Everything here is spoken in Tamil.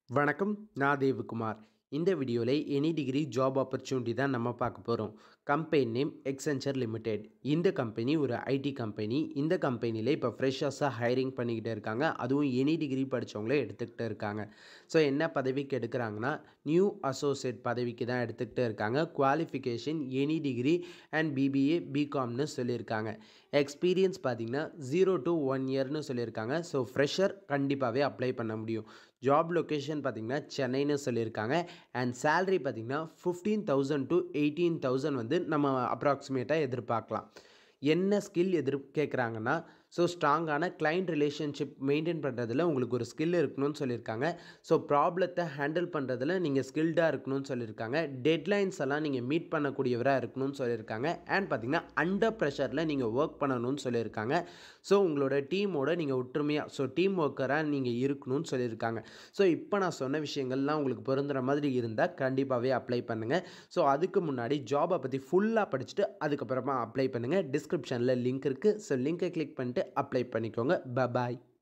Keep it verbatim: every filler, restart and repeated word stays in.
வணக்கம், நான் தேவகுமார். இந்த வீடியோவில் எனி டிகிரி ஜாப் ஆப்பர்ச்சுனிட்டி தான் நம்ம பார்க்க போகிறோம். Company name Accenture limited. இந்த கம்பெனி ஒரு ஐடி கம்பெனி. இந்த கம்பெனியில் இப்போ ஃப்ரெஷர்ஸாக ஹைரிங் பண்ணிக்கிட்டு இருக்காங்க. அதுவும் எனி டிகிரி படித்தவங்களே எடுத்துக்கிட்டு இருக்காங்க. ஸோ என்ன பதவிக்கு எடுக்கிறாங்கன்னா நியூ அசோசியேட் பதவிக்கு தான் எடுத்துக்கிட்டு இருக்காங்க. Qualification any degree and BBA பிகாம்னு சொல்லியிருக்காங்க. எக்ஸ்பீரியன்ஸ் பார்த்திங்கன்னா ஜீரோ டு ஒன் இயர்னு சொல்லியிருக்காங்க. ஸோ ஃப்ரெஷர் கண்டிப்பாகவே அப்ளை பண்ண முடியும். ஜாப் லொக்கேஷன் பார்த்திங்கன்னா சென்னைன்னு சொல்லியிருக்காங்க. அண்ட் சேலரி பார்த்திங்கன்னா fifteen thousand to eighteen thousand வந்து நம்ம அப்ராக்சிமேட்டாக எதிர்பார்க்கலாம். என்ன ஸ்கில் எதிர் கேட்குறாங்கன்னா ஸோ ஸ்ட்ராங்கான கிளைண்ட் ரிலேஷன்ஷிப் மெயின்டைன் பண்ணுறதுல உங்களுக்கு ஒரு ஸ்கில் இருக்கணும்னு சொல்லியிருக்காங்க. ஸோ ப்ராப்ளத்தை ஹேண்டில் பண்ணுறதுல நீங்கள் ஸ்கில்டாக இருக்கணும்னு சொல்லியிருக்காங்க. டெட்லைன்ஸ் எல்லாம் நீங்கள் மீட் பண்ணக்கூடியவராக இருக்கணும்னு சொல்லியிருக்காங்க. அண்ட் பார்த்திங்கன்னா அண்டர் ப்ரெஷரில் நீங்கள் ஒர்க் பண்ணணும்னு சொல்லியிருக்காங்க. ஸோ உங்களோட டீமோட நீங்கள் ஒற்றுமையாக ஸோ டீம் ஒர்க்கராக நீங்கள் இருக்கணும்னு சொல்லியிருக்காங்க. ஸோ இப்போ நான் சொன்ன விஷயங்கள்லாம் உங்களுக்கு பொருந்துகிற மாதிரி இருந்தால் கண்டிப்பாகவே அப்ளை பண்ணுங்கள். ஸோ அதுக்கு முன்னாடி ஜாபை பற்றி ஃபுல்லாக படிச்சுட்டு அதுக்கப்புறமா அப்ளை பண்ணுங்கள். டிஸ்கிரிப்ஷனில் லிங்க் இருக்குது. ஸோ லிங்கை கிளிக் பண்ணிட்டு அப்ளை பண்ணிக்கோங்க. பாய்.